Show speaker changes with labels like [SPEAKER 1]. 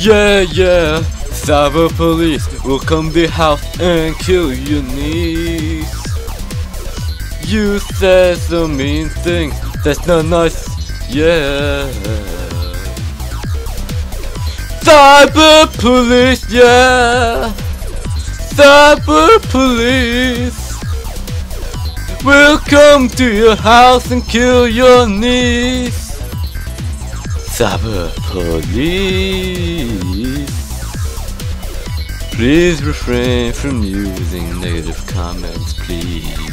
[SPEAKER 1] Yeah, cyber police will come to your house and kill your niece. You said some mean things, that's not nice, yeah. Cyber police, yeah. Cyber police will come to your house and kill your niece. Cyber police, please refrain from using negative comments, please.